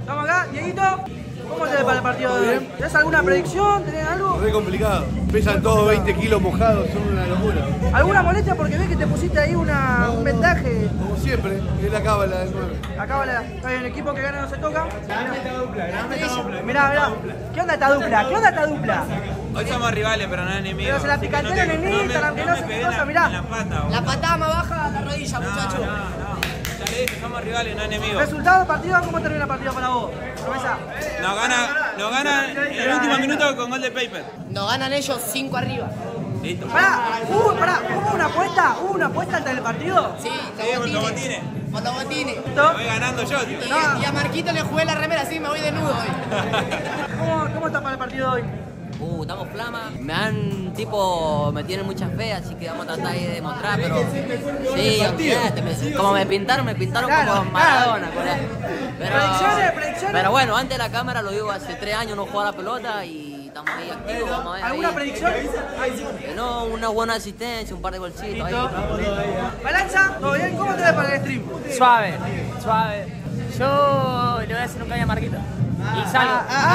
Estamos acá, Dieguito. ¿Cómo te ves para el partido de hoy? ¿Tenés alguna predicción? ¿Tenés algo? Re complicado. Pesan todos 20 kilos mojados, son una locura. ¿Alguna molestia? Porque ves que te pusiste ahí un vendaje. Como siempre, es la cábala del 9. Acá hay un equipo que gana no se toca. Mirá. ¿Qué onda esta dupla? Hoy somos rivales, pero no enemigos. Pero se la picantearon en Instagram, que no sé qué cosa, mirá. La patada más baja, la rodilla, muchacho. Ya le dije, somos rivales, no enemigos. ¿Resultado del partido? ¿Cómo termina el partido para vos? ¿Promesa? Nos gana en el último minuto con gol de Paper. Nos ganan ellos 5 arriba. Listo. ¿Hubo una apuesta antes del partido? Sí, Con los botines. Con los botines. Voy ganando yo, tío. Y a Marquito le jugué la remera, así me voy desnudo hoy. ¿Cómo está para el partido de hoy? Estamos flama. Me tienen mucha fe, así que vamos a tratar de demostrar, pero sí, olvídate, como me pintaron Claro, como Maradona, Predicciones. pero bueno, antes de la cámara lo digo, hace 3 años no jugaba la pelota y estamos ahí activos, vamos a ver. ¿Alguna predicción? No, una buena asistencia, un par de golcitos ahí. Balanza, ¿todo bien? ¿Cómo te ves para el stream? Suave. Yo le voy a decir un caño a Marquito. Y salgo.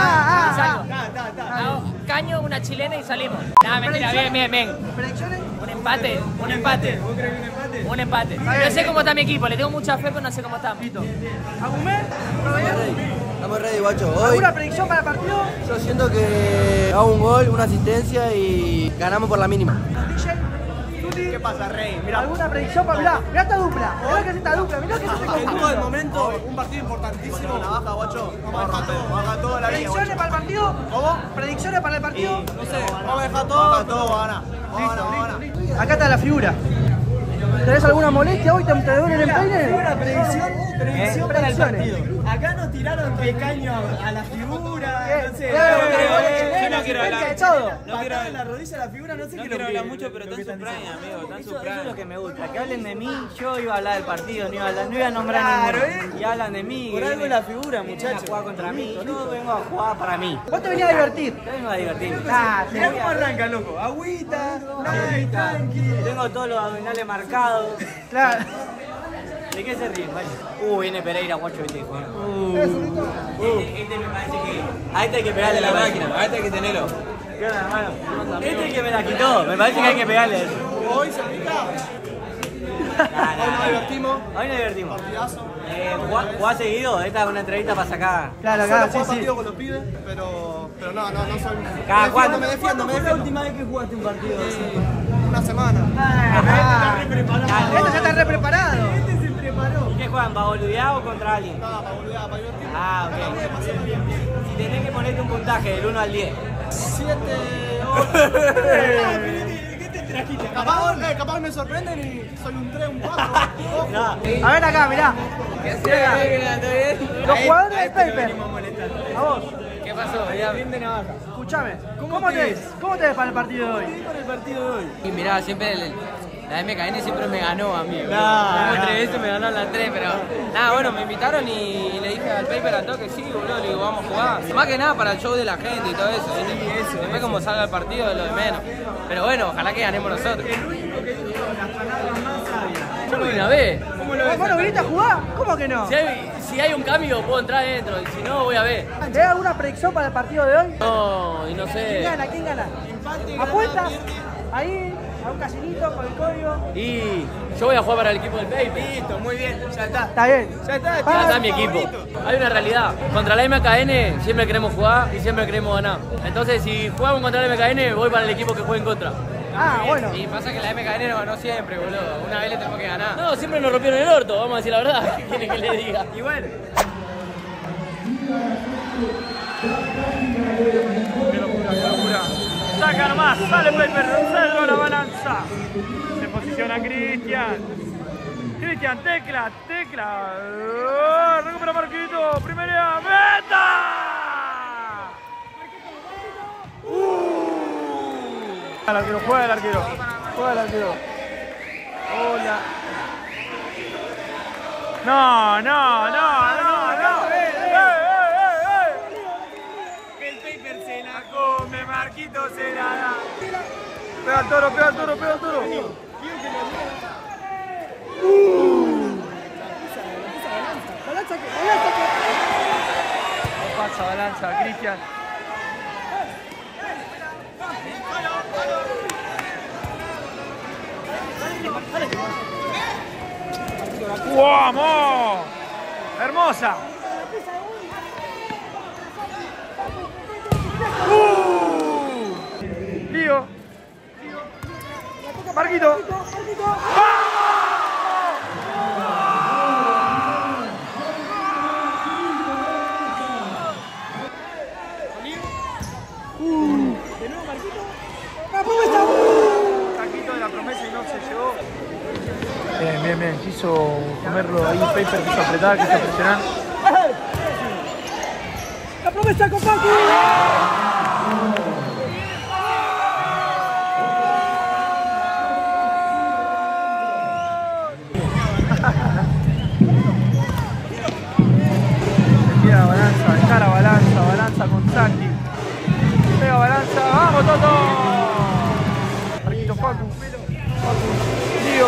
Hago caño, una chilena y salimos. Nada, mentira, bien. ¿Predicciones? Un empate. ¿Vos crees que un empate? No sé cómo está mi equipo, le tengo mucha fe, pero no sé cómo estamos. ¿Agumé? ¿Todo bien? Estamos ready, guacho. Hoy ¿Alguna predicción para el partido? yo siento que hago un gol, una asistencia y ganamos por la mínima. ¿Qué pasa, Rey? ¿Alguna predicción para mirá esta dupla? Mirá que es esta dupla, mirá que es este conjunto. del momento, un partido importantísimo. La baja, guacho. Vamos a dejar todo la vida. ¿Predicciones para el partido? ¿Cómo? ¿Predicciones para el partido? No sé, vamos a dejar todo, va a ganar. Listo. Acá está la figura. ¿Tenés alguna molestia hoy? ¿Te duele el empeine? Una predicción para el partido. Acá nos tiraron el caño a la figura, no sé. Yo no quiero hablar. No quiero en la rodilla a la figura, no sé No qué quiero lo que- hablar mucho, pero lo está en que su están prime, amigo. Está en su Eso es lo prime. que me gusta, que hablen de mí. Yo iba a hablar del partido, no iba a nombrar a ninguno. Y hablan de mí. Por algo la figura, muchachos. A jugar contra mí. Yo vengo a jugar para mí. Vos te venías a divertir. Yo vengo a divertirme. Mirá cómo arranca, loco. Agüita, tranqui. Tengo todos los abdominales marcados. Claro. ¿De qué se ríen? Viene Pereira, guacho, este hijo. Este me parece que. A este hay que pegarle la máquina, a este hay que tenerlo. ¿Qué onda, hermano? Este es el que me la quitó. Me parece que hay que pegarle. Hoy se pica. Hoy nos divertimos. Hoy nos divertimos. ¿Jugás seguido? Esta es una entrevista para sacar. Claro, Solo sí, juego sí. partido con los pibes, pero no soy. ¿Cada cuándo? Me defiendo. ¿Cuándo fue la última vez que jugaste un partido así? Una semana. Este ya está re preparado. Este se preparó. ¿Y qué juegan? ¿Para boludear o contra alguien? Nada, para boludear, para divertirme. Ah, ok. Si tenés que ponerte un puntaje del 1 al 10. 7, 8. ¿Qué te trajiste? Capaz me sorprenden y soy un 3, un 4. No. A ver acá, mirá. Los jugadores del Paper. A vos. ¿Qué pasó? Bien de navaja. Escuchame. ¿Cómo te ves? ¿Cómo te ves para el partido de hoy? Para el partido de hoy. Y mirá, siempre la MKN siempre me ganó a mí. Nah. 3 veces me ganó las 3, pero nada, bueno, me invitaron y le dije al Paper al toque, sí, boludo, le digo, vamos a jugar. Más que nada para el show de la gente y todo eso, ¿viste? Después como salga el partido de lo de menos. Pero bueno, ojalá que ganemos nosotros. El único que dijo las palabras más sabias. Yo lo vi una vez. ¿Vos no viniste a jugar? ¿Cómo que no? Si hay un cambio puedo entrar dentro y si no voy a ver. ¿Tenés alguna predicción para el partido de hoy? No, y no ¿Quién sé. gana? ¿Quién gana? ¿Apuestas? Ahí, a un casinito con el código. Y yo voy a jugar para el equipo del Paper. Listo, muy bien, ya está. Está bien. Ya está, Ya está mi equipo. Hay una realidad. Contra la MKN siempre queremos jugar y siempre queremos ganar. Entonces, si jugamos contra la MKN, voy para el equipo que juegue en contra. Ah, bueno. Y pasa que la MKN no ganó siempre, boludo. Una vez le tenemos que ganar. No, siempre nos rompieron el orto, vamos a decir la verdad. ¿Qué quiere que le diga? Y bueno. Qué locura. Saca nomás, sale Paper, centro la balanza. Se posiciona Cristian. Cristian, tecla. Recupera Marquito, primera meta. El arquero, juega el arquero. Hola. No. El Paper se la come, Marquito se la da. Pega al toro. Balanza que balanza, Cristian. ¡Vamos! ¡Hermosa! Lío. Marquito. De nuevo Marquito. Taquito de la promesa y no se llegó. Bien, bien, bien. Quiso comerlo ahí, Paper quiso apretar, quiso presionar. La promesa con Paco. Queda balanza, encara balanza, balanza con Santi. Pega balanza, vamos Toto. Marquito Facu. Lío.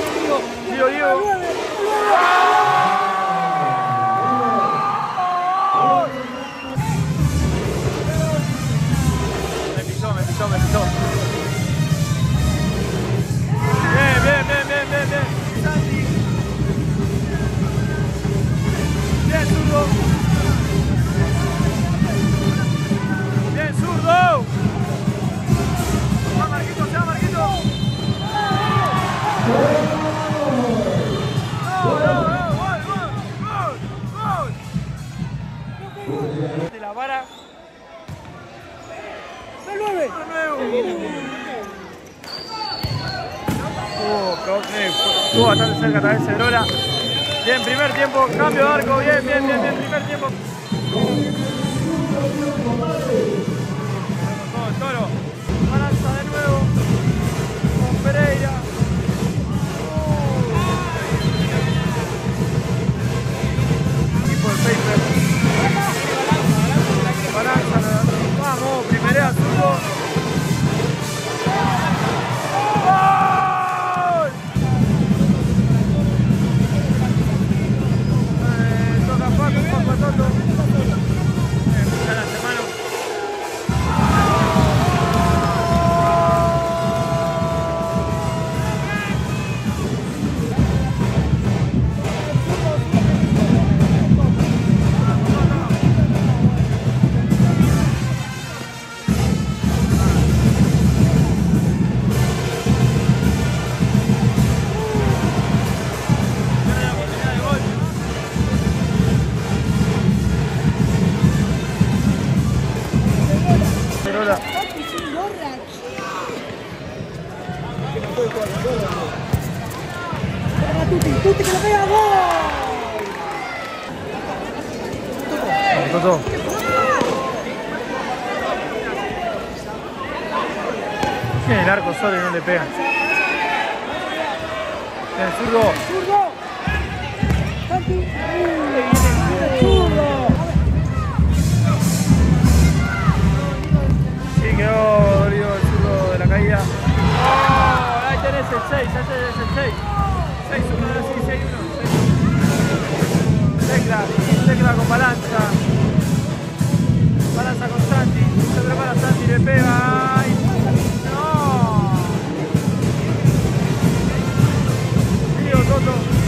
Me pisó. Bien. Santi. Bien, zurdo. Bien, zurdo. Se va Marquito. Gol. De la vara. ¡El 9! Estuvo bastante cerca también Cedrola. Bien, primer tiempo, cambio de arco, bien, primer tiempo. Todo el Toro. Balanza de nuevo. Con Pereira. Equipo de Paper. Balanza. Vamos, primerea zurdo. Tutti que lo pega, gol. Toto. Tiene el arco solo y no le pegan. Bien, zurdo. Santi. Zurdo. Sí, quedó dolido el zurdo de la caída. Oh, ahí tenés el 6, ese es el 6. 6-1, sí, 6-1. Tecla con balanza. Balanza con Santi. Se prepara Santi, le pega. ¡Ay! ¡No! Tío Toto.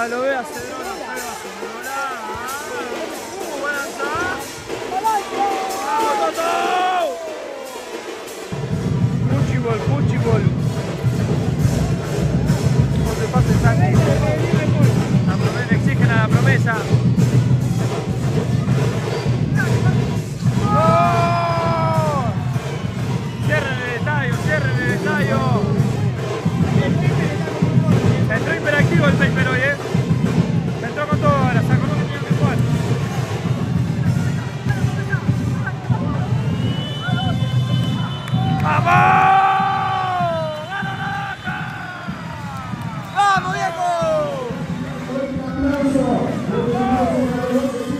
lanza, lo ve a Cedrón, lo pega a Cedrón. Buen lanza. ¡Vamos, Toto! Puchibol. No te pases, Santi. La promesa, le exigen a la promesa. ¡Oh! Cierren el estadio. Entró hiperactivo el Paper hoy, entró con todo ahora, se acordó que tenía que jugar. ¡Vamos! ¡Gana Naranja! ¡Vamos, viejo!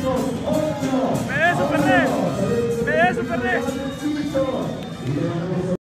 ¡Me debes un perdés!